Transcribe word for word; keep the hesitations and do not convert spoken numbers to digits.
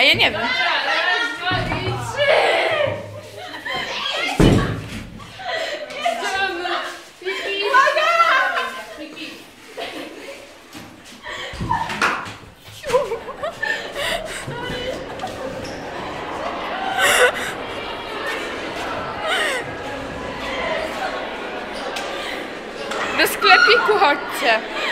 A ja nie wiem. Raz, dwa i trzy! Piki! Piki! Do sklepiku chodźcie.